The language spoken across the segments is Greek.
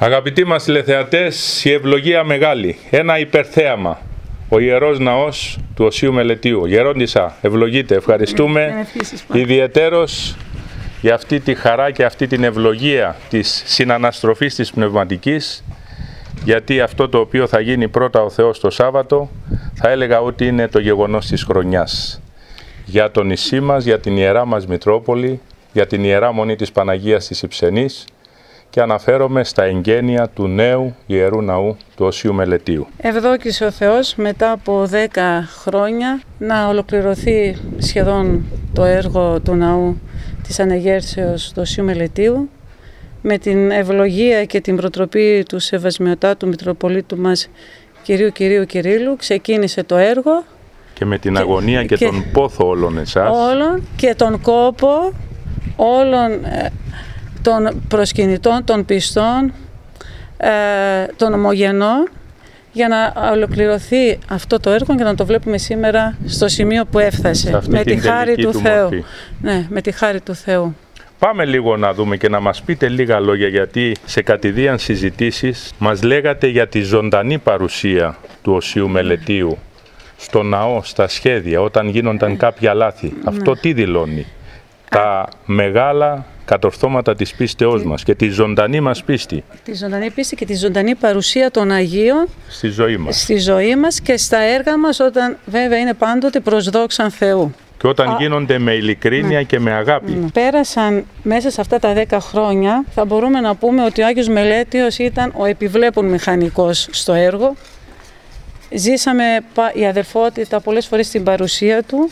Αγαπητοί μας τηλεθεατές, η ευλογία μεγάλη, ένα υπερθέαμα, ο Ιερός Ναός του Οσίου Μελετίου. Γερόντισσα, ευλογείτε, ευχαριστούμε ιδιαιτέρως για αυτή τη χαρά και αυτή την ευλογία της συναναστροφής της πνευματικής, γιατί αυτό το οποίο θα γίνει πρώτα ο Θεός το Σάββατο, θα έλεγα ότι είναι το γεγονός της χρονιάς. Για το νησί μας, για την Ιερά μας Μητρόπολη, για την Ιερά Μονή της Παναγίας της Ιψενής, και αναφέρομαι στα εγγένεια του νέου Ιερού Ναού του Οσίου Μελετίου. Ευδόκησε ο Θεός μετά από 10 χρόνια να ολοκληρωθεί σχεδόν το έργο του ναού της Αναγέρσεως του Οσίου Μελετίου. Με την ευλογία και την προτροπή του Σεβασμιωτάτου Μητροπολίτου μας Κυρίου Κυρίλλου ξεκίνησε το έργο. Και με την αγωνία και τον πόθο όλων εσάς. Όλων και τον κόπο όλων των προσκυνητών, των πιστών, των ομογενών, για να ολοκληρωθεί αυτό το έργο και να το βλέπουμε σήμερα στο σημείο που έφτασε. Με τη χάρη του Θεού. Ναι, με τη χάρη του Θεού. Πάμε λίγο να δούμε και να μας πείτε λίγα λόγια, γιατί σε κατηδίαν συζητήσεις μας λέγατε για τη ζωντανή παρουσία του Οσίου Μελετίου στο ναό, στα σχέδια, όταν γίνονταν κάποια λάθη. Αυτό τι δηλώνει? Τα μεγάλα κατορθώματα της πίστεώς μας και τη ζωντανή μας πίστη. Τη ζωντανή πίστη και τη ζωντανή παρουσία των Αγίων στη ζωή μας. Στη ζωή μας και στα έργα μας, όταν βέβαια είναι πάντοτε προς δόξαν Θεού. Και όταν γίνονται με ειλικρίνεια και με αγάπη. Πέρασαν μέσα σε αυτά τα 10 χρόνια, θα μπορούμε να πούμε ότι ο Άγιος Μελέτιος ήταν ο επιβλέπων μηχανικός στο έργο. Ζήσαμε η αδερφότητα πολλές φορές στην παρουσία του.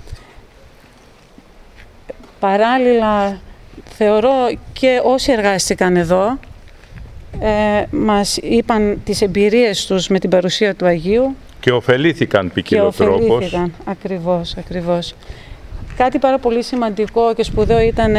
Παράλληλα, θεωρώ και όσοι εργάστηκαν εδώ μας είπαν τις εμπειρίες τους με την παρουσία του Αγίου. Και ωφελήθηκαν ποικιλοτρόπως. Ακριβώς. Κάτι πάρα πολύ σημαντικό και σπουδαίο ήταν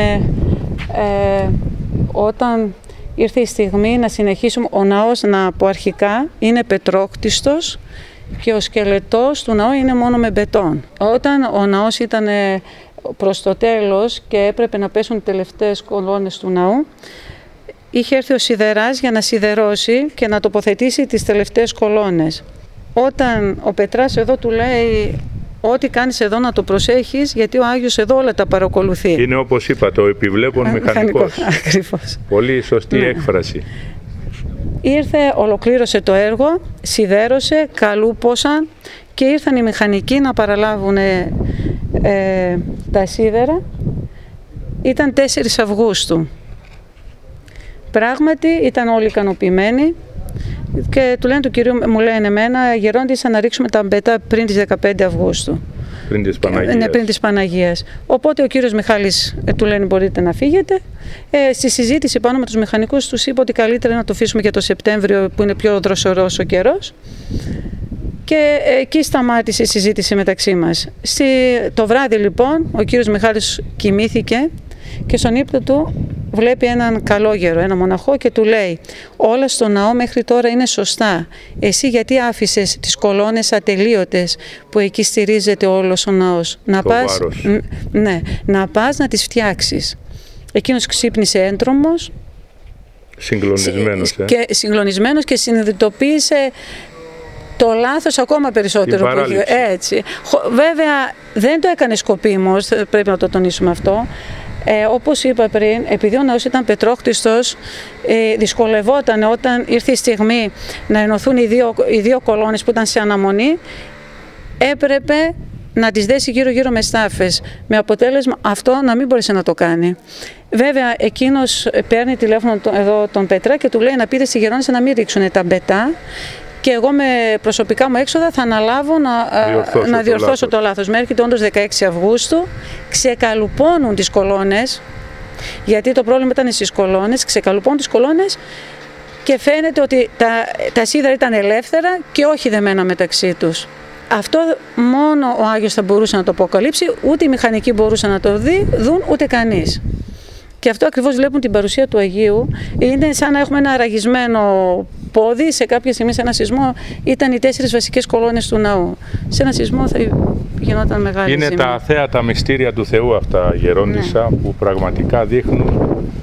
όταν ήρθε η στιγμή να συνεχίσουμε ο ναός που αρχικά είναι πετρόκτιστος και ο σκελετός του ναού είναι μόνο με μπετόν. Όταν ο ναός ήταν προς το τέλος και έπρεπε να πέσουν οι τελευταίες κολόνες του ναού, είχε έρθει ο σιδεράς για να σιδερώσει και να τοποθετήσει τις τελευταίες κολόνες. Όταν ο Πετράς εδώ του λέει ό,τι κάνεις εδώ να το προσέχεις, γιατί ο Άγιος εδώ όλα τα παρακολουθεί. Είναι όπως είπατε, ο επιβλέπων μηχανικός. Ακριβώς. Πολύ σωστή έκφραση. Ήρθε, ολοκλήρωσε το έργο, σιδέρωσε, καλούπωσαν και ήρθαν οι μηχανικοί να παραλάβουν τα σίδερα. Ήταν 4 Αυγούστου. Πράγματι ήταν όλοι ικανοποιημένοι και του λένε του Κυρίου, μου λένε εμένα, Γερόντισσα, να ρίξουμε τα μπετά πριν τις 15 Αυγούστου. Πριν της Παναγίας. Ναι, πριν της Παναγίας. Οπότε ο κύριος Μιχάλης του λένε μπορείτε να φύγετε. Στη συζήτηση πάνω με τους μηχανικούς τους είπε ότι καλύτερα να το αφήσουμε για το Σεπτέμβριο που είναι πιο δροσερός ο καιρός. Και εκεί σταμάτησε η συζήτηση μεταξύ μας. Το βράδυ λοιπόν ο κύριος Μιχάλης κοιμήθηκε και στον ύπνο του βλέπει έναν καλόγερο, ένα μοναχό και του λέει όλα στο ναό μέχρι τώρα είναι σωστά. Εσύ γιατί άφησες τις κολόνες ατελείωτες που εκεί στηρίζεται όλος ο ναός? Να πας να τις φτιάξεις. Εκείνος ξύπνησε έντρομος, συγκλονισμένος και συνειδητοποίησε το λάθος ακόμα περισσότερο που είχε. Έτσι. Βέβαια δεν το έκανε σκοπίμως, πρέπει να το τονίσουμε αυτό. Όπως είπα πριν, επειδή ο ναός ήταν πετρόκτιστος, δυσκολευόταν όταν ήρθε η στιγμή να ενωθούν οι δύο κολόνες που ήταν σε αναμονή, έπρεπε να τις δέσει γύρω-γύρω με στάφες, με αποτέλεσμα αυτό να μην μπορέσει να το κάνει. Βέβαια, εκείνος παίρνει τηλέφωνο εδώ τον Πέτρα και του λέει να πείτε στη Γερόντισσα να μην ρίξουν τα μπετά και εγώ με προσωπικά μου έξοδα θα αναλάβω να διορθώσω το λάθος. Με έρχεται όντως 16 Αυγούστου, ξεκαλουπώνουν τις κολόνες, γιατί το πρόβλημα ήταν στις κολόνες, ξεκαλουπώνουν τις κολόνες και φαίνεται ότι τα σίδερα ήταν ελεύθερα και όχι δεμένα μεταξύ τους. Αυτό μόνο ο Άγιος θα μπορούσε να το αποκαλύψει, ούτε οι μηχανικοί μπορούσαν να το δουν, ούτε κανείς. Και αυτό ακριβώς βλέπουν την παρουσία του Αγίου. Είναι σαν να έχουμε ένα αραγισμένο πόδι. Σε κάποια στιγμή, σε ένα σεισμό, ήταν οι 4 βασικές κολόνες του ναού. Σε ένα σεισμό θα γινόταν μεγάλη ζημία. Είναι τα αθέατα μυστήρια του Θεού αυτά, Γερόντισσα, που πραγματικά δείχνουν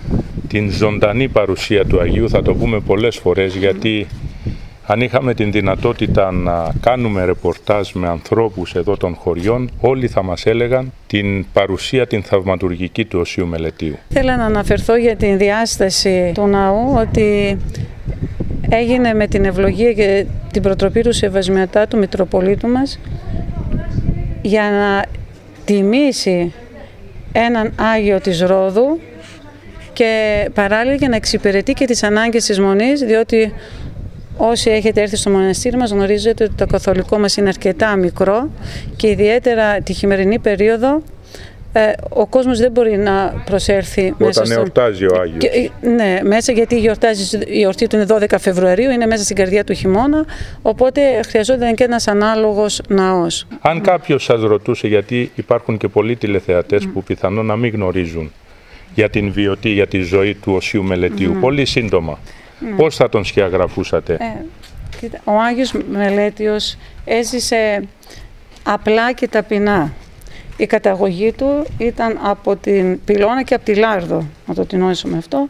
την ζωντανή παρουσία του Αγίου, θα το πούμε πολλές φορές, γιατί αν είχαμε την δυνατότητα να κάνουμε ρεπορτάζ με ανθρώπους εδώ των χωριών, όλοι θα μας έλεγαν την παρουσία, την θαυματουργική του Οσίου Μελετίου. Θέλω να αναφερθώ για την διάσταση του ναού, ότι έγινε με την ευλογία και την προτροπή του Σεβασμιωτά του Μητροπολίτου μας για να τιμήσει έναν Άγιο της Ρόδου και παράλληλα για να εξυπηρετεί και τις ανάγκες της Μονής, διότι όσοι έχετε έρθει στο μοναστήρι μας γνωρίζετε ότι το καθολικό μας είναι αρκετά μικρό και ιδιαίτερα τη χειμερινή περίοδο ο κόσμος δεν μπορεί να προσέλθει όταν εορτάζει ο Άγιος. Ναι, μέσα, γιατί η εορτή του είναι 12 Φεβρουαρίου, είναι μέσα στην καρδιά του χειμώνα, οπότε χρειαζόταν και ένας ανάλογος ναός. Αν κάποιος σας ρωτούσε, γιατί υπάρχουν και πολλοί τηλεθεατές που πιθανόν να μην γνωρίζουν για την βιωτή, για τη ζωή του Οσίου Μελετίου, πολύ σύντομα, πώς θα τον σκιαγραφούσατε? Ο Άγιος Μελέτιος έζησε απλά και ταπεινά. Η καταγωγή του ήταν από την Πυλώνα και από τη Λάρδο, να το τεινώσουμε αυτό.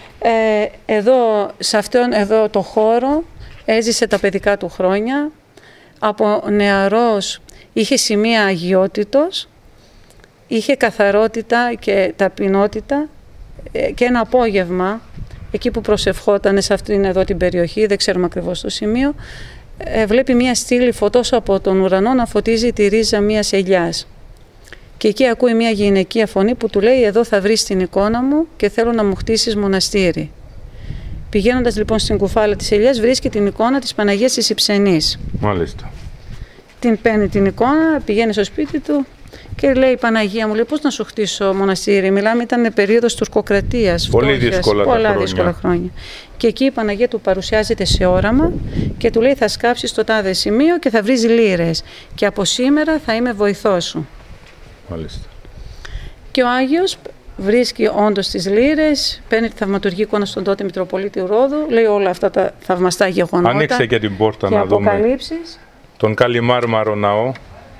Σε αυτόν εδώ το χώρο έζησε τα παιδικά του χρόνια. Από νεαρός είχε σημεία αγιότητος, είχε καθαρότητα και ταπεινότητα και ένα απόγευμα, εκεί που προσευχόταν σε αυτήν εδώ την περιοχή, δεν ξέρουμε ακριβώς το σημείο, βλέπει μια στήλη φωτός από τον ουρανό να φωτίζει τη ρίζα μιας ελιάς. Και εκεί ακούει μια γυναικεία φωνή που του λέει: «Εδώ θα βρεις την εικόνα μου και θέλω να μου χτίσεις μοναστήρι». Πηγαίνοντας λοιπόν στην κουφάλα της ελιάς, βρίσκει την εικόνα της Παναγίας της Ιψενής. Μάλιστα. Την παίρνει την εικόνα, πηγαίνει στο σπίτι του και λέει: «Παναγία μου, λέει, πώς να σου χτίσω μοναστήρι?» Μιλάμε, ήταν περίοδος τουρκοκρατίας. Πολύ δύσκολα χρόνια. Και εκεί η Παναγία του παρουσιάζεται σε όραμα και του λέει: «Θα σκάψεις στο τάδε σημείο και θα βρεις λίρες. Και από σήμερα θα είμαι βοηθός σου». Μάλιστα. Και ο Άγιος βρίσκει όντως τις λίρες, παίρνει τη θαυματουργική εικόνα στον τότε Μητροπολίτη Ρόδου, λέει όλα αυτά τα θαυμαστά γεγονότα. Ανοίξε και την πόρτα και να δούμε τον Καλιμάρμαρο ναό.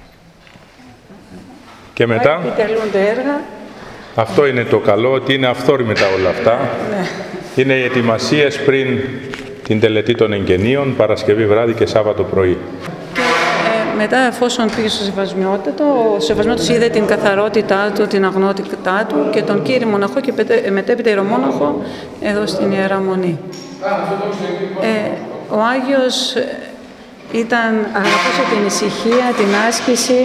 Και μετά επιτελούνται έργα. Αυτό είναι το καλό, ότι είναι αυθόρμητα όλα αυτά. Ναι. Είναι οι ετοιμασίες πριν την τελετή των εγγενείων, Παρασκευή βράδυ και Σάββατο πρωί. Μετά, εφόσον πήγε στο Σεβασμιότατο, ο Σεβασμιότατος είδε την καθαρότητά του, την αγνότητά του και τον κύριε μοναχό και μετέπειτα ιερομόναχο εδώ στην Ιερά Μονή. Ο Άγιος αγαπούσε την ησυχία, την άσκηση,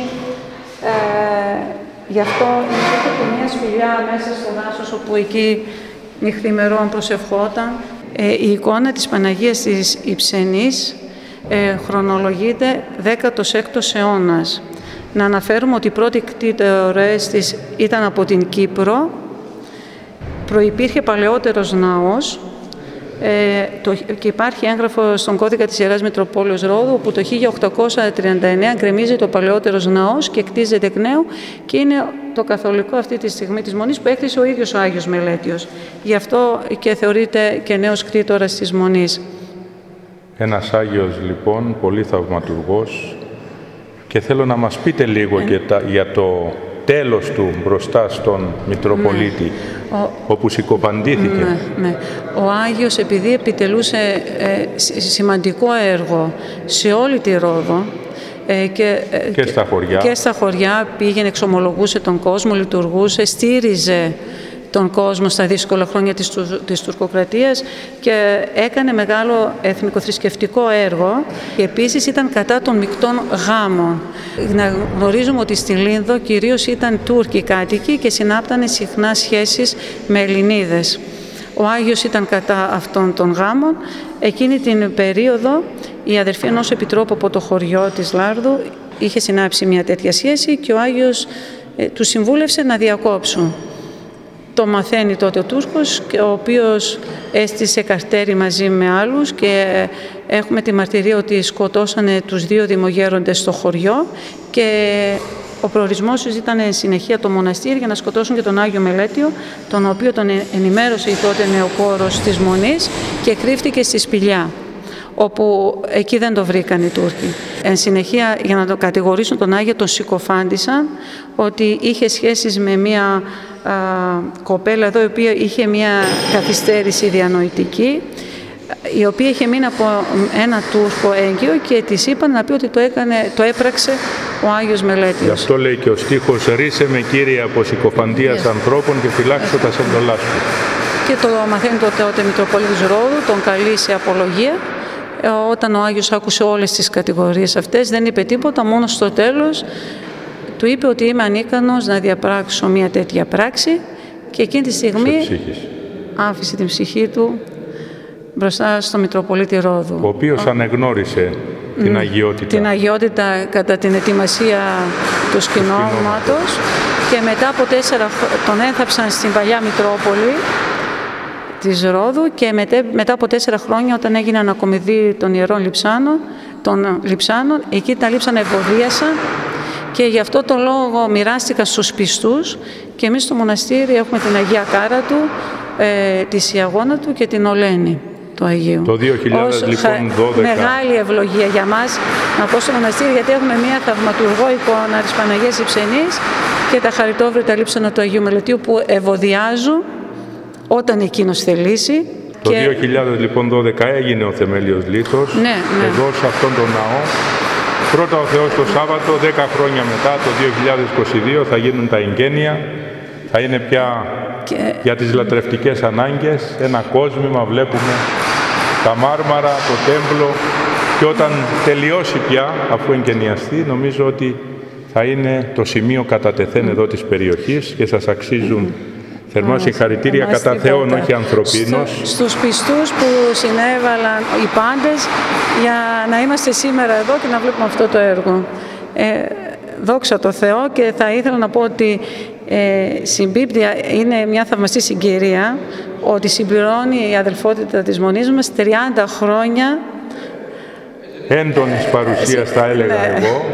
γι' αυτό είχε και μια σπηλιά μέσα στο δάσος όπου εκεί νυχθημερών προσευχόταν. Η εικόνα της Παναγίας της Ιψενής χρονολογείται 16ος αιώνας. Να αναφέρουμε ότι οι πρώτοι κτήτορες της ήταν από την Κύπρο. Προϋπήρχε παλαιότερος ναός και υπάρχει έγγραφο στον κώδικα της Ιεράς Μητροπόλεως Ρόδου, όπου το 1839 γκρεμίζει το παλαιότερος ναός και κτίζεται εκ νέου και είναι το καθολικό αυτή τη στιγμή της Μονής που έκτισε ο ίδιος ο Άγιος Μελέτιος. Γι' αυτό και θεωρείται και νέος κτήτορας της Μονής. Ένας Άγιος λοιπόν, πολύ θαυματουργός, και θέλω να μας πείτε λίγο για το τέλος του μπροστά στον Μητροπολίτη, όπου συκοφαντήθηκε. Ναι. Ο Άγιος, επειδή επιτελούσε σημαντικό έργο σε όλη τη Ρόδο, και στα χωριά πήγαινε, εξομολογούσε τον κόσμο, λειτουργούσε, στήριζε τον κόσμο στα δύσκολα χρόνια της τουρκοκρατίας και έκανε μεγάλο εθνικοθρησκευτικό έργο και επίσης ήταν κατά των μεικτών γάμων. Να γνωρίζουμε ότι στη Λίνδο κυρίως ήταν Τούρκοι κάτοικοι και συνάπτανε συχνά σχέσεις με Ελληνίδες. Ο Άγιος ήταν κατά αυτών των γάμων. Εκείνη την περίοδο η αδερφή ενός επιτρόπου από το χωριό της Λάρδου είχε συνάψει μια τέτοια σχέση και ο Άγιος του συμβούλευσε να διακόψουν. Το μαθαίνει τότε ο Τούρκος, ο οποίος έστησε καρτέρι μαζί με άλλους και έχουμε τη μαρτυρία ότι σκοτώσανε τους 2 δημογέροντες στο χωριό και ο προορισμός τους ήταν συνεχεία το μοναστήρι για να σκοτώσουν και τον Άγιο Μελέτιο, τον οποίο τον ενημέρωσε η τότε νεοκόρος της Μονής και κρύφτηκε στη σπηλιά, όπου εκεί δεν το βρήκαν οι Τούρκοι. Εν συνεχεία, για να το κατηγορήσουν τον Άγιο, τον συκοφάντησαν ότι είχε σχέσεις με μια κοπέλα εδώ, η οποία είχε μια καθυστέρηση διανοητική, η οποία είχε μείνει από ένα Τούρκο έγκυο και της είπαν να πει ότι το έπραξε ο Άγιος Μελέτιος. Γι' αυτό λέει και ο στίχος «Ρίσε με, Κύριε, από συκοφαντίας ανθρώπων και φυλάξω τα σεντολά σου». Και το μαθαίνει τότε Μητροπολίτης Ρόδου, τον καλεί σε απολογία. Όταν ο Άγιος άκουσε όλες τις κατηγορίες αυτές, δεν είπε τίποτα, μόνο στο τέλος του είπε ότι είμαι ανίκανος να διαπράξω μια τέτοια πράξη, και εκείνη τη στιγμή άφησε την ψυχή του μπροστά στο Μητροπολίτη Ρόδου. Ο οποίος ανεγνώρισε την αγιότητα. Την αγιότητα κατά την ετοιμασία του σκηνώματος, και μετά από 4 τον ένθαψαν στην παλιά Μητρόπολη της Ρόδου, και μετά από 4 χρόνια, όταν έγινε ανακομιδή των Ιερών Λειψάνων, εκεί τα λείψανα ευωδίασαν, και γι' αυτό το λόγο μοιράστηκαν στους πιστούς, και εμείς στο μοναστήρι έχουμε την Αγία Κάρα του, τη Σιαγώνα του και την Ολένη του Αγίου. Το 2012. Μεγάλη ευλογία για μας να πω στο μοναστήρι, γιατί έχουμε μια θαυματουργό εικόνα της Παναγίας Υψενής και τα χαριτόβρητα λείψανα του Αγίου Μελετίου που ευωδιάζουν όταν εκείνος θελήσει. Το 2012 έγινε ο θεμέλιος λίθος, εδώ σε αυτόν τον ναό. Πρώτα ο Θεός το Σάββατο, 10 χρόνια μετά, το 2022, θα γίνουν τα εγγένεια. Θα είναι πια για τις λατρευτικές ανάγκες ένα κόσμημα, βλέπουμε τα μάρμαρα, το τέμπλο, και όταν τελειώσει πια, αφού εγγενιαστεί, νομίζω ότι θα είναι το σημείο κατά τεθέν εδώ της περιοχής, και σας αξίζουν θερμά συγχαρητήρια κατά Θεόν, όχι ανθρωπίνος. Στους πιστούς που συνέβαλαν οι πάντες για να είμαστε σήμερα εδώ και να βλέπουμε αυτό το έργο. Δόξα τω Θεώ, και θα ήθελα να πω ότι συμπίπτει, είναι μια θαυμαστή συγκυρία, ότι συμπληρώνει η αδελφότητα της Μονής μας 30 χρόνια έντονης παρουσίας, θα έλεγα εγώ,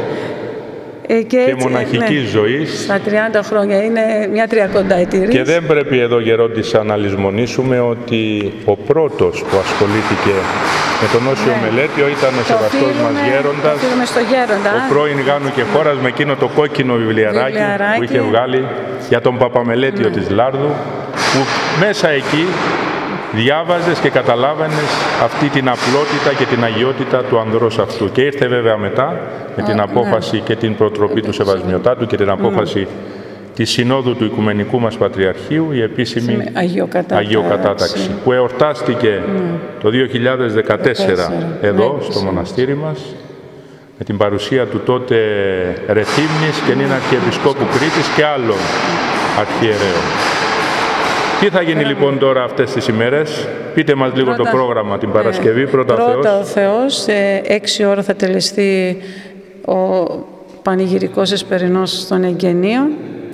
και μοναχικής ζωής. Στα 30 χρόνια είναι μια 30ετηρής. Και δεν πρέπει εδώ, γερόντισσα, να λησμονήσουμε ότι ο πρώτος που ασχολήθηκε με τον Όσιο Μελέτιο ήταν ο σεβαστός μας γέροντας, ο πρώην Γάνου και Χώρας, με εκείνο το κόκκινο βιβλιαράκι που είχε βγάλει για τον Παπαμελέτιο της Λάρδου, που μέσα εκεί διάβαζες και καταλάβαινες αυτή την απλότητα και την αγιότητα του ανδρός αυτού. Και ήρθε βέβαια μετά με την απόφαση και την προτροπή του Σεβασμιωτάτου και την απόφαση της Συνόδου του Οικουμενικού μας Πατριαρχείου, η επίσημη Αγιοκατάταξη, που εορτάστηκε το 2014 εδώ στο μοναστήρι μας, με την παρουσία του τότε Ρεθύμνης και νυν Αρχιεπισκόπου Κρήτης και άλλων αρχιερέων. Τι θα γίνει λοιπόν τώρα αυτές τις ημέρες? Πείτε μας λίγο το πρόγραμμα την Παρασκευή. Πρώτα ο Θεός, 6 ώρα θα τελεστεί ο πανηγυρικός εσπερινός των εγγενείων.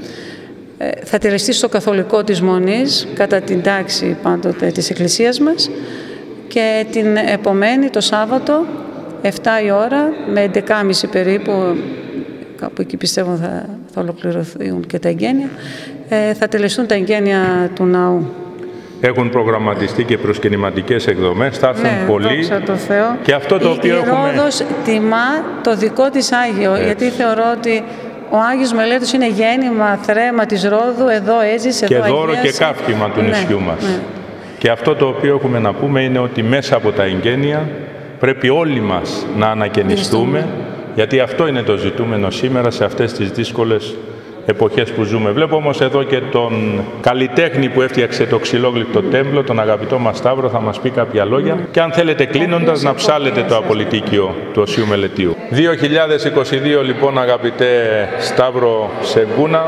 Θα τελεστεί στο καθολικό της Μονής, κατά την τάξη πάντοτε της Εκκλησίας μας, και την επομένη το Σάββατο, 7 η ώρα, με 11.30 περίπου, κάπου εκεί πιστεύω θα ολοκληρωθούν και τα εγγένεια, θα τελεστούν τα εγγένεια του ναού. Έχουν προγραμματιστεί και προσκυνηματικές εκδομές, θα έρθουν πολλοί. Δόξα τω Θεώ. Και αυτό το οποίο έχουμε... Η Ρόδος τιμά το δικό της Άγιο, γιατί θεωρώ ότι ο Άγιος Μελέτος είναι γέννημα, θρέμα της Ρόδου, εδώ έζησε, και εδώ δώρο και κάφημα του νησιού μας. Και αυτό το οποίο έχουμε να πούμε είναι ότι μέσα από τα εγγένεια πρέπει όλοι μας να ανακαινιστούμε, γιατί αυτό είναι το ζητούμενο σήμερα σε αυτές τις δύσκολες εποχές που ζούμε. Βλέπω όμως εδώ και τον καλλιτέχνη που έφτιαξε το ξυλόγλυπτο τέμπλο, τον αγαπητό μας Σταύρο, θα μας πει κάποια λόγια. Και αν θέλετε κλείνοντας να ψάλετε το απολυτίκιο του Οσίου Μελετίου. 2022 λοιπόν, αγαπητέ Σταύρο Σεγκούνα,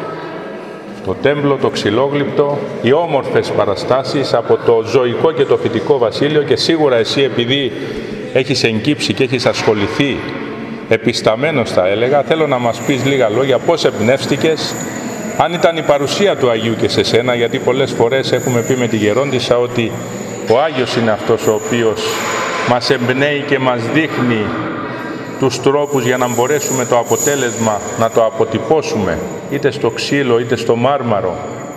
το τέμπλο, το ξυλόγλυπτο, οι όμορφες παραστάσεις από το ζωικό και το φυτικό βασίλειο, και σίγουρα εσύ, επειδή έχεις εγκύψει και έχεις ασχοληθεί επισταμένος, θα έλεγα, θέλω να μας πεις λίγα λόγια πώς εμπνεύστηκες, αν ήταν η παρουσία του Αγίου και σε σένα, γιατί πολλές φορές έχουμε πει με τη γερόντισσα ότι ο Άγιος είναι αυτός ο οποίος μας εμπνέει και μας δείχνει τους τρόπους για να μπορέσουμε το αποτέλεσμα να το αποτυπώσουμε, είτε στο ξύλο είτε στο μάρμαρο,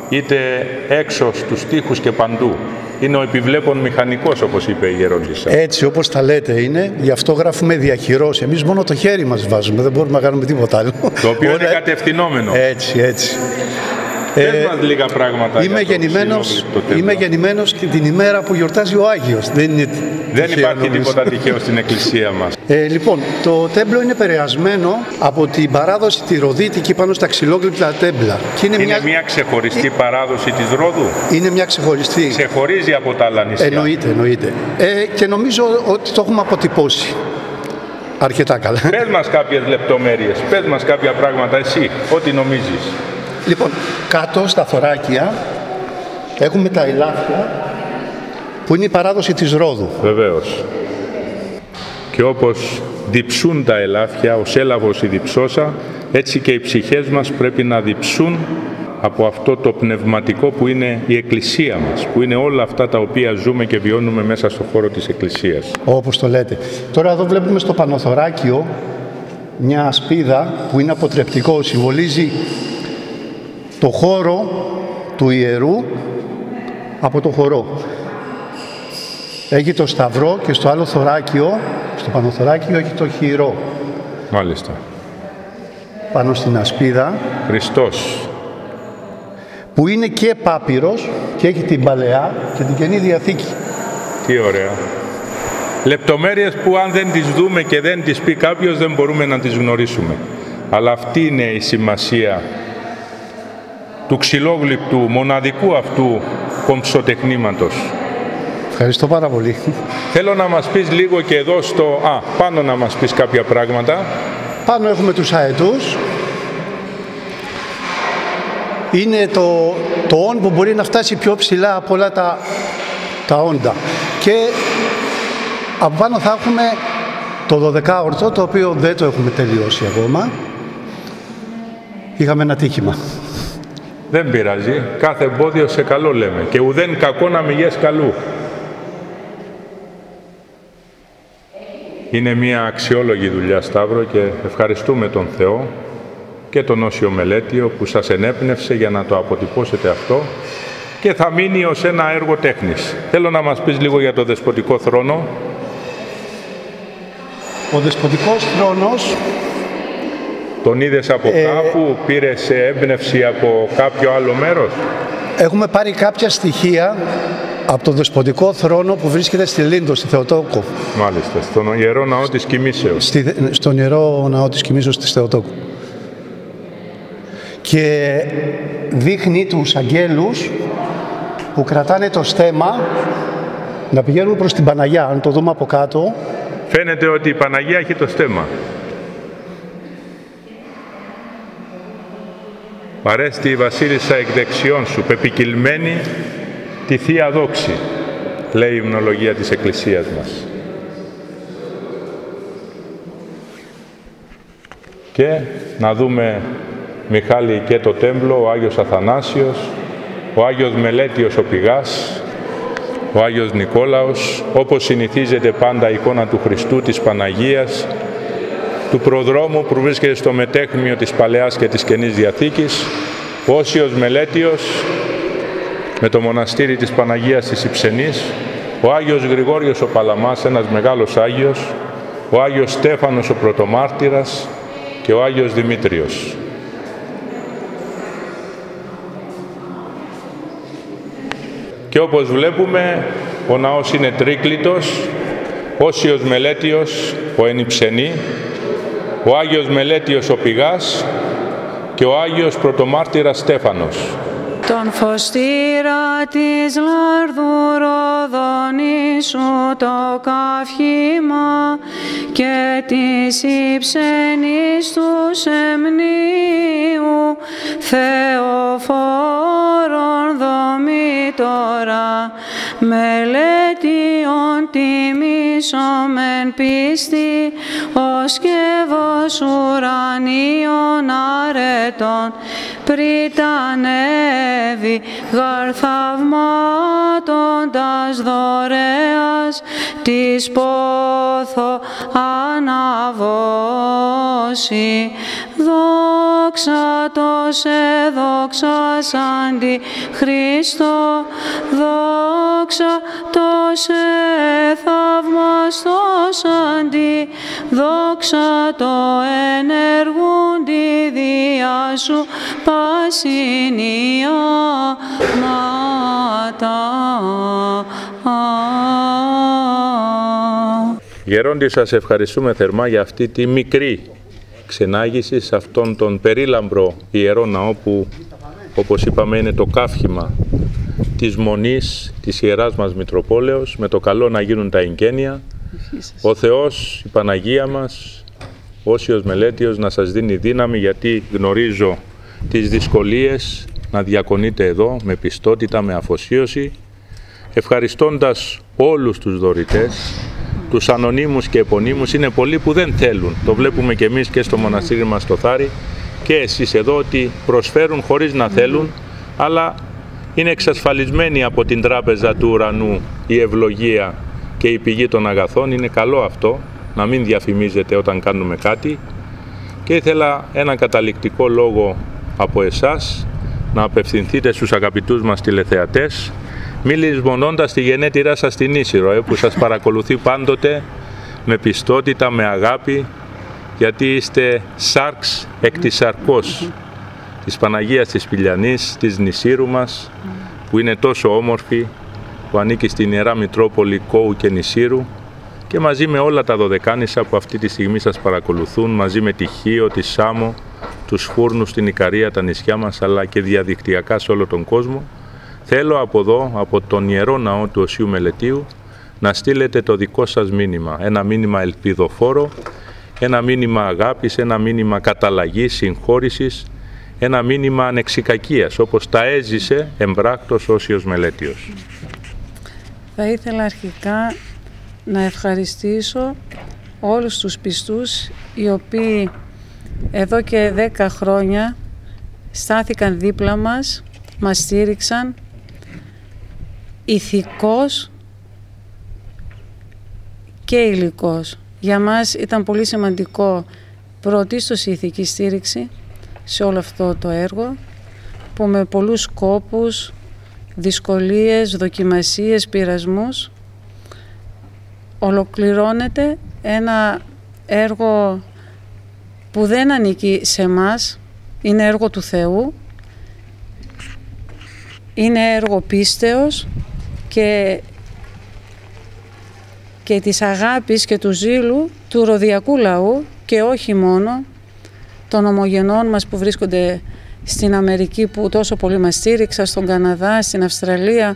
είτε έξω στους τοίχους και παντού. Είναι ο επιβλέπων μηχανικός, όπως είπε η Γερόντισσα. Έτσι, όπως τα λέτε είναι, γι' αυτό γράφουμε διαχειρός. Εμείς μόνο το χέρι μας βάζουμε, δεν μπορούμε να κάνουμε τίποτα άλλο. Το οποίο είναι κατευθυνόμενο. Έτσι, έτσι. Πες μας λίγα πράγματα. Είμαι γεννημένος και την ημέρα που γιορτάζει ο Άγιος. Δεν υπάρχει τίποτα τυχαίο στην εκκλησία μας. Λοιπόν, το τέμπλο είναι επηρεασμένο από την παράδοση τη ροδίτικη πάνω στα ξυλόγλυπτα τέμπλα. Και είναι μια ξεχωριστή παράδοση της Ρόδου. Είναι μια ξεχωριστή. Ξεχωρίζει από τα άλλα νησιά. Εννοείται. Και νομίζω ότι το έχουμε αποτυπώσει αρκετά καλά. Πες μας κάποιες λεπτομέρειες, πες μας κάποια πράγματα εσύ, ό,τι νομίζεις. Λοιπόν, κάτω στα θωράκια έχουμε τα ελάφια που είναι η παράδοση της Ρόδου. Βεβαίως. Και όπως διψούν τα ελάφια, ως έλαβος η διψώσα, έτσι και οι ψυχές μας πρέπει να διψούν από αυτό το πνευματικό που είναι η Εκκλησία μας, που είναι όλα αυτά τα οποία ζούμε και βιώνουμε μέσα στον χώρο της Εκκλησίας. Όπως το λέτε. Τώρα εδώ βλέπουμε στο πανοθωράκιο μια ασπίδα που είναι αποτρεπτικό, συμβολίζει το χώρο του ιερού από το χορό. Έχει το σταυρό και στο άλλο θωράκιο, στο πανοθωράκιο, έχει το χειρό. Μάλιστα. Πάνω στην ασπίδα. Χριστός. Που είναι και πάπυρος και έχει την Παλαιά και την Καινή Διαθήκη. Τι ωραία. Λεπτομέρειες που αν δεν τις δούμε και δεν τις πει κάποιος δεν μπορούμε να τις γνωρίσουμε. Αλλά αυτή είναι η σημασία του ξυλόγλυπτου, μοναδικού αυτού κομψοτεχνήματος. Ευχαριστώ πάρα πολύ. Θέλω να μας πεις λίγο και εδώ πάνω να μας πεις κάποια πράγματα. Πάνω έχουμε τους αετούς. Είναι το όν που μπορεί να φτάσει πιο ψηλά από όλα τα όντα. Και από πάνω θα έχουμε το 12όρτο, το οποίο δεν το έχουμε τελειώσει ακόμα. Είχαμε ένα τύχημα. Δεν πειράζει. Κάθε εμπόδιο σε καλό λέμε. Και ουδέν κακό να μηγές καλού. Είναι μια αξιόλογη δουλειά, Σταύρο, και ευχαριστούμε τον Θεό και τον Όσιο Μελέτιο που σας ενέπνευσε για να το αποτυπώσετε αυτό και θα μείνει ως ένα έργο τέχνης. Θέλω να μας πεις λίγο για το Δεσποτικό Θρόνο. Ο Δεσποτικός Θρόνος... Τον είδες από κάπου, πήρες έμπνευση από κάποιο άλλο μέρος? Έχουμε πάρει κάποια στοιχεία από το Δεσποτικό Θρόνο που βρίσκεται στη Λίντο, στη Θεοτόκο. Μάλιστα, στον Ιερό Ναό της Κιμήσεως. Στον Ιερό Ναό της Κιμήσεως της Θεοτόκου. Και δείχνει τους αγγέλους που κρατάνε το στέμμα να πηγαίνουν προς την Παναγιά. Αν το δούμε από κάτω... Φαίνεται ότι η Παναγία έχει το στέμμα. Παρέστη η βασίλισσα εκ δεξιών σου, πεπικυλμένη τη Θεία Δόξη, λέει η υμνολογία της Εκκλησίας μας. Και να δούμε, Μιχάλη, και το τέμπλο, ο Άγιος Αθανάσιος, ο Άγιος Μελέτιος ο Πηγάς, ο Άγιος Νικόλαος, όπως συνηθίζεται πάντα η εικόνα του Χριστού, της Παναγίας, του προδρόμου που βρίσκεται στο μετέχμιο της Παλαιάς και της Καινής Διαθήκης, ο Όσιος Μελέτιος με το μοναστήρι της Παναγίας της Ιψενής, ο Άγιος Γρηγόριος ο Παλαμάς, ένας μεγάλος Άγιος, ο Άγιος Στέφανος ο Πρωτομάρτυρας και ο Άγιος Δημήτριος. Και όπως βλέπουμε, ο ναός είναι τρίκλητος, Όσιος Μελέτιος ο εν Ιψενή, ο Άγιος Μελέτιος ο Πηγάς και ο Άγιος Πρωτομάρτυρας Στέφανος. Τον φωστήρα της Λαρδουροδονήσου το καύχημα και της Ιψενής του Σεμνίου Θεοφόρων δομήτωρα μελέτιον τιμήσομεν πίστη ως σκεύος ουρανίων αρετών πριτανεύει γαρ θαυμάτοντας δωρεάς της πόθο αναβώσει. Δόξα το σε δόξας αντι Χριστό, δόξα το σε θαυμαστός αντι, δόξα το ενεργούντι διά σου πασινία νάτα. Γερόντι, σας ευχαριστούμε θερμά για αυτή τη μικρή ξενάγηση σε αυτόν τον περίλαμπρο ιερό ναό που, όπως είπαμε, είναι το καύχημα της Μονής της Ιεράς μας Μητροπόλεως, με το καλό να γίνουν τα εγγένεια. Ο Θεός, η Παναγία μας, Όσιος Μελέτιος, να σας δίνει δύναμη, γιατί γνωρίζω τις δυσκολίες να διακονείτε εδώ με πιστότητα, με αφοσίωση, ευχαριστώντας όλους τους δωρητές, τους ανωνύμους και επωνύμους. Είναι πολλοί που δεν θέλουν, το βλέπουμε και εμείς και στο μοναστήρι μας στο Θάρι και εσείς εδώ, ότι προσφέρουν χωρίς να θέλουν, αλλά είναι εξασφαλισμένη από την τράπεζα του ουρανού η ευλογία και η πηγή των αγαθών. Είναι καλό αυτό, να μην διαφημίζετε όταν κάνουμε κάτι. Και ήθελα ένα καταληκτικό λόγο από εσάς, να απευθυνθείτε στους αγαπητούς μας τηλεθεατές, μη λησμονώντας τη γενέτειρά σας στην Ίσυρο, που σας παρακολουθεί πάντοτε με πιστότητα, με αγάπη, γιατί είστε σάρξ εκ της σαρκός της Παναγίας της Πηλιανής, της νησίρου μας, που είναι τόσο όμορφη, που ανήκει στην Ιερά Μητρόπολη Κόου και Νησίρου, και μαζί με όλα τα δωδεκάνησα που αυτή τη στιγμή σας παρακολουθούν, μαζί με τη Χίο, τη Σάμο, τους Φούρνους, την Ικαρία, τα νησιά μας, αλλά και διαδικτυακά σε όλο τον κόσμο, θέλω από εδώ, από τον Ιερό Ναό του Οσίου Μελετίου, να στείλετε το δικό σας μήνυμα, ένα μήνυμα ελπιδοφόρο, ένα μήνυμα αγάπης, ένα μήνυμα καταλλαγής, συγχώρησης, ένα μήνυμα ανεξικακίας, όπως τα έζησε εμπράκτος Όσιος Μελέτιος. Θα ήθελα αρχικά να ευχαριστήσω όλους τους πιστούς, οι οποίοι εδώ και 10 χρόνια στάθηκαν δίπλα μας, μας στήριξαν ηθικός και υλικός. Για μας ήταν πολύ σημαντικό πρωτίστως η ηθική στήριξη σε όλο αυτό το έργο, που με πολλούς σκόπους, δυσκολίες, δοκιμασίες, πειρασμούς ολοκληρώνεται ένα έργο που δεν ανήκει σε εμάς, είναι έργο του Θεού, είναι έργο πίστεως και της αγάπης και του ζήλου του ροδιακού λαού, και όχι μόνο των ομογενών μας που βρίσκονται στην Αμερική, που τόσο πολύ μας στήριξαν, στον Καναδά, στην Αυστραλία,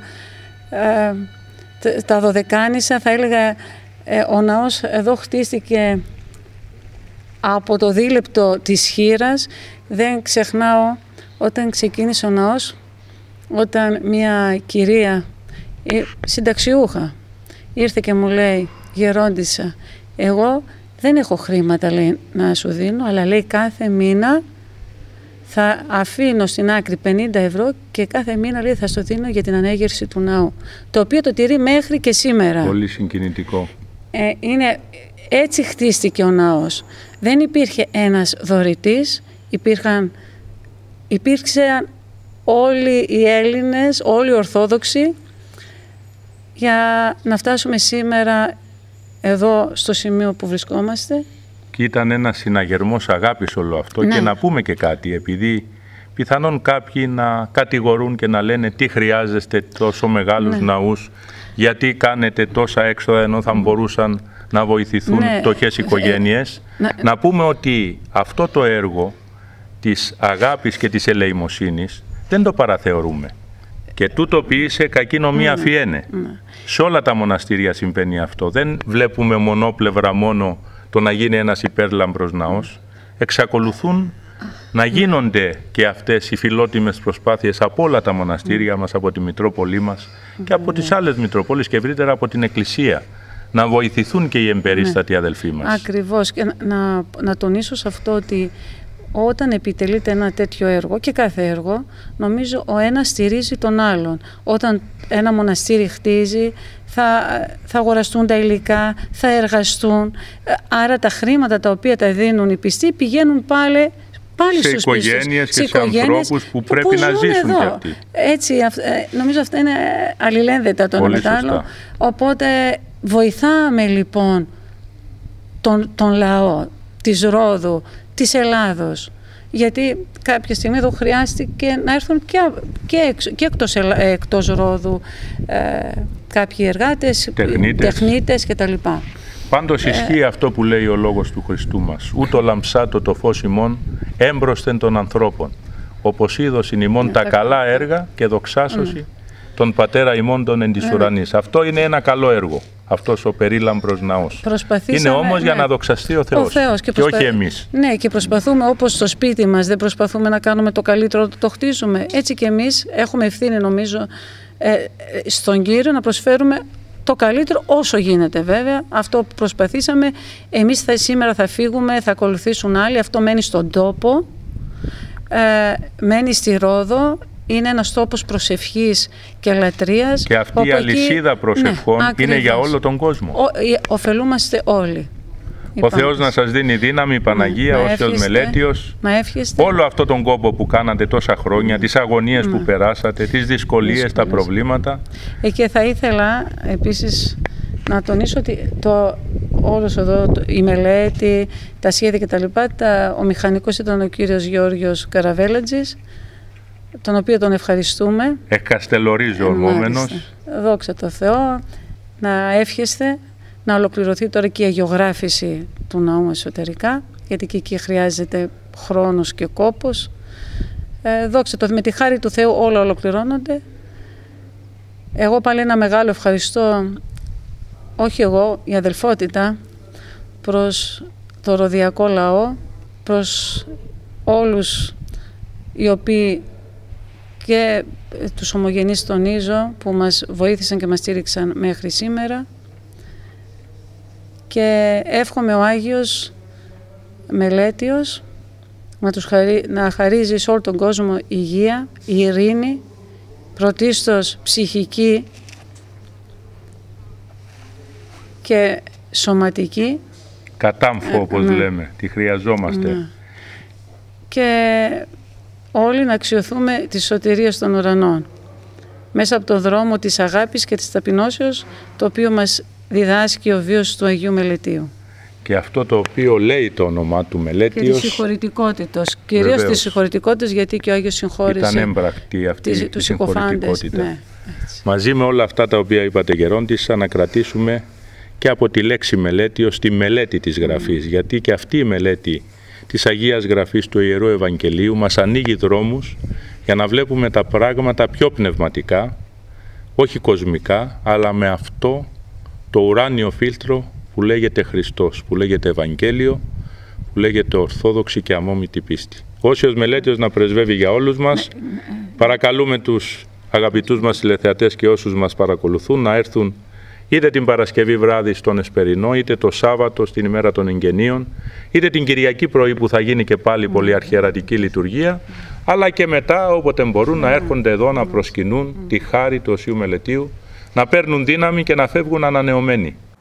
τα δωδεκάνησα. Θα έλεγα, ο ναός εδώ χτίστηκε από το δίλεπτο της χήρας. Δεν ξεχνάω όταν ξεκίνησε ο ναός, όταν μια κυρία συνταξιούχα ήρθε και μου λέει: Γερόντισσα, εγώ δεν έχω χρήματα, λέει, να σου δίνω, αλλά, λέει, κάθε μήνα θα αφήνω στην άκρη 50 ευρώ και κάθε μήνα, λέει, θα στο δίνω για την ανέγερση του ναού, το οποίο το τηρεί μέχρι και σήμερα. Πολύ συγκινητικό. Έτσι χτίστηκε ο ναός. Δεν υπήρχε ένας δωρητής, υπήρξαν όλοι οι Έλληνες, όλοι οι Ορθόδοξοι, για να φτάσουμε σήμερα εδώ στο σημείο που βρισκόμαστε. Και ήταν ένας συναγερμός αγάπης όλο αυτό. Ναι. Και να πούμε και κάτι, επειδή πιθανόν κάποιοι να κατηγορούν και να λένε τι χρειάζεστε τόσο μεγάλους ναούς, γιατί κάνετε τόσα έξοδα ενώ θα μπορούσαν να βοηθηθούν φτωχές οικογένειες. Να πούμε ότι αυτό το έργο της αγάπης και της ελεημοσύνης δεν το παραθεωρούμε. Και τούτο ποιήσε κακή νομία φιένε. Σε όλα τα μοναστήρια συμβαίνει αυτό. Δεν βλέπουμε μονόπλευρα μόνο το να γίνει ένας υπέρλαμπρος ναός. Εξακολουθούν να γίνονται και αυτές οι φιλότιμες προσπάθειες από όλα τα μοναστήρια μας, από τη Μητρόπολη μας και από τις άλλες Μητροπόλεις και ευρύτερα από την Εκκλησία, να βοηθηθούν και οι εμπερίστατοι αδελφοί μας. Ακριβώς. Και να τονίσω σε αυτό ότι όταν επιτελείται ένα τέτοιο έργο και κάθε έργο, νομίζω ο ένας στηρίζει τον άλλον. Όταν ένα μοναστήρι χτίζει, θα αγοραστούν τα υλικά, θα εργαστούν, άρα τα χρήματα τα οποία τα δίνουν οι πιστοί πηγαίνουν πάλι σε οικογένειες και σε ανθρώπους που πρέπει να ζήσουν εδώ. Και αυτοί. Έτσι, νομίζω αυτά είναι αλληλένδετα το ένα με το άλλο. Οπότε βοηθάμε λοιπόν τον λαό της Ρόδου, της Ελλάδος, γιατί κάποια στιγμή εδώ χρειάστηκε να έρθουν και εκτός Ρόδου κάποιοι εργάτες, τεχνίτες κτλ. Πάντως ισχύει αυτό που λέει ο λόγος του Χριστού μας. Ούτω λαμψάτο το φως ημών έμπροσθεν των ανθρώπων. Όπως είδωσιν ημών τα καλά έργα και δοξάσωση τον Πατέρα ημών των εν της ουρανής. Αυτό είναι ένα καλό έργο. Αυτός ο περίλαμπρος ναός. Είναι όμως για να δοξαστεί ο Θεός και όχι εμείς. Ναι, και προσπαθούμε, όπως στο σπίτι μας δεν προσπαθούμε να κάνουμε το καλύτερο, το χτίζουμε. Έτσι και εμείς έχουμε ευθύνη, νομίζω, στον Κύριο να προσφέρουμε το καλύτερο όσο γίνεται, βέβαια. Αυτό που προσπαθήσαμε, εμείς σήμερα θα φύγουμε, θα ακολουθήσουν άλλοι. Αυτό μένει στον τόπο, μένει στη Ρόδο. Είναι ένας τόπος προσευχής και λατρείας. Και αυτή η αλυσίδα προσευχών είναι για όλο τον κόσμο. Ωφελούμαστε όλοι. Ο Θεός να σας δίνει δύναμη, η Παναγία, όσιος μελέτιος, όλο αυτό τον κόπο που κάνατε τόσα χρόνια, τις αγωνίες που περάσατε, τις δυσκολίες, τα προβλήματα. Και θα ήθελα επίσης να τονίσω ότι όλος εδώ, η μελέτη, τα σχέδια κτλ. Ο μηχανικός ήταν ο κύριος Γιώργος Καραβέλατζης, τον οποίο τον ευχαριστούμε. Εκκαστελορίζει ορμόμενος. Δόξα τω Θεώ, να εύχεστε να ολοκληρωθεί τώρα και η αγιογράφηση του ναού εσωτερικά, γιατί και εκεί χρειάζεται χρόνος και κόπος. Δόξα τω Θεώ, με τη χάρη του Θεού όλα ολοκληρώνονται. Εγώ πάλι ένα μεγάλο ευχαριστώ, όχι εγώ, η αδελφότητα, προς το ροδιακό λαό, προς όλους οι οποίοι και τους ομογενείς τονίζω που μας βοήθησαν και μας στήριξαν μέχρι σήμερα, και εύχομαι ο Άγιος Μελέτιος να χαρίζει σε όλο τον κόσμο υγεία, ειρήνη, πρωτίστως ψυχική και σωματική. Κατάμφο όπως λέμε, τη χρειαζόμαστε. Και όλοι να αξιοθούμε τη σωτηρία των ουρανών μέσα από το δρόμο της αγάπης και της ταπεινώσεως, το οποίο μας διδάσκει ο βίος του Αγίου Μελετίου. Και αυτό το οποίο λέει το όνομά του Μελέτιος. Και της συγχωρητικότητας. Κυρίως της συγχωρητικότητας, γιατί και ο Άγιος συγχώρησε. Ήταν έμπρακτη αυτή η συγχωρητικότητα. Ναι, μαζί με όλα αυτά τα οποία είπατε Γερόντισσα, να κρατήσουμε και από τη λέξη Μελέτιος τη μελέτη της Γραφής. Γιατί και αυτή η μελέτη της Αγίας Γραφής του Ιερού Ευαγγελίου μας ανοίγει δρόμους για να βλέπουμε τα πράγματα πιο πνευματικά, όχι κοσμικά, αλλά με αυτό το ουράνιο φίλτρο που λέγεται Χριστός, που λέγεται Ευαγγέλιο, που λέγεται Ορθόδοξη και αμόμητη πίστη. Όσιος Μελέτιος να πρεσβεύει για όλους μας. Παρακαλούμε τους αγαπητούς μας τηλεθεατές και όσους μας παρακολουθούν να έρθουν είτε την Παρασκευή βράδυ στον Εσπερινό, είτε το Σάββατο στην ημέρα των εγγενείων, είτε την Κυριακή πρωί που θα γίνει και πάλι πολυαρχιερατική λειτουργία, αλλά και μετά όποτε μπορούν να έρχονται εδώ να προσκυνούν τη χάρη του Οσίου Μελετίου, να παίρνουν δύναμη και να φεύγουν ανανεωμένοι.